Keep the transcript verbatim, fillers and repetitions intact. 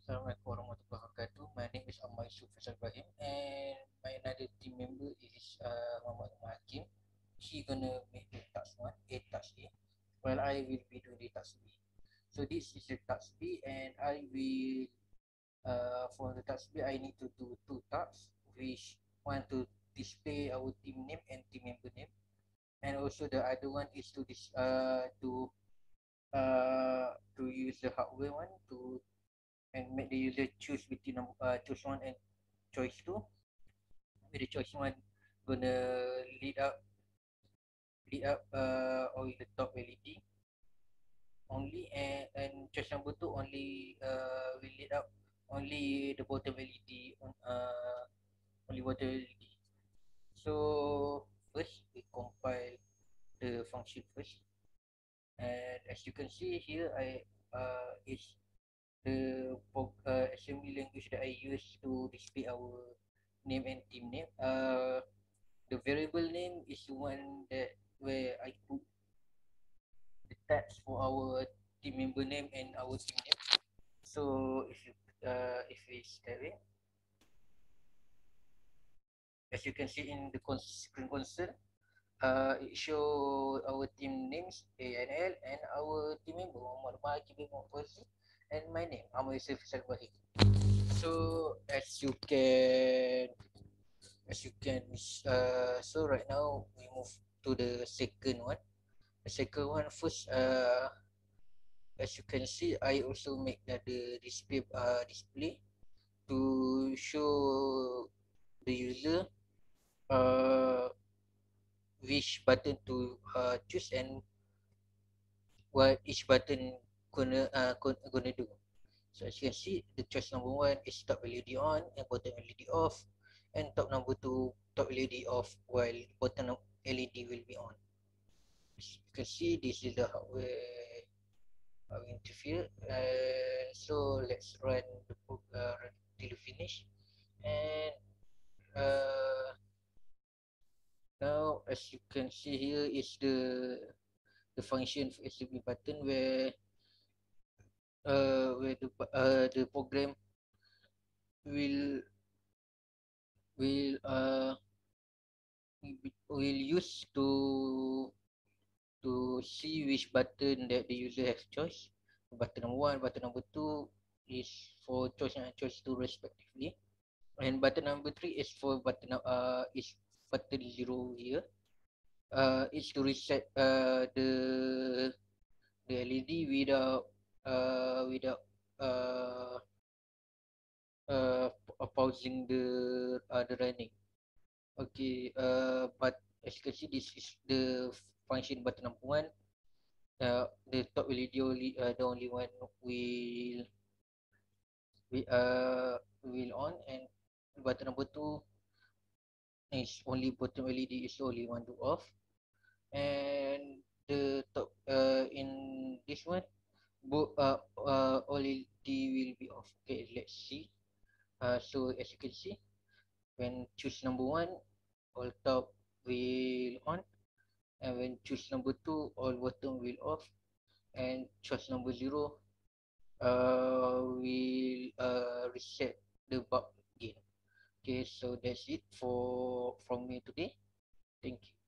Assalamualaikum warahmatullahi wabarakatuh. My name is Ahmad Yusuf Faisal Ibrahim, and my another team member is uh, Muhammad Umar Hakim. He gonna make the task one, A task A, while I will be doing the task B. So this is the task B, and I will uh, for the task B I need to do two tasks, which one to display our team name and team member name, and also the other one is to this uh to uh to use the hardware one to and make the user choose between uh, choose one and choice two. With the choice one gonna lead up lead up uh, all the top L E D only, and, and choice number two only uh, will lead up only the bottom L E D on uh, only bottom L E D. So first we compile the function first, and as you can see here, I uh, is the uh, assembly language that I use to display our name and team name. Uh, the variable name is the one that where I put the tags for our team member name and our team name. So if you uh, if it's that way, as you can see in the screen console, uh, it show our team names A N L and our team member Muhammad Umar Hakim Fauzi and my name Ahmad Yusuf Syarbahi. So as you can as you can uh, so right now we move to the second one. The second one first, uh, as you can see, I also make that the display uh, display to show the user uh, which button to uh, choose and what each button gonna uh, gonna do. So as you can see, the choice number one is top L E D on and bottom L E D off, and top number two top L E D off while bottom L E D will be on. As you can see, this is the hardware uh, interfere. Uh, so let's run the book uh, run till finish. And uh, now, as you can see here, is the the function for S B button where uh, where the uh, the program will will uh will use to to see which button that the user has choice. Button number one, button number two is for choice and choice two respectively. And button number three is for button uh is button zero here. Uh, it's to reset uh the the L E D without uh without uh uh pausing the uh, the running. Okay. Uh, but as you can see, this is the function button number one. Uh, the top L E D only uh, the only one will we uh will on, and button number two is only bottom L E D is only one to off, and the top uh in this one both uh, uh all L E D will be off. Okay, let's see. Uh, so as you can see, when choose number one, all top will on, and when choose number two, all bottom will off, and choose number zero uh will uh reset the bulb again. Okay, so that's it for from me today. Thank you.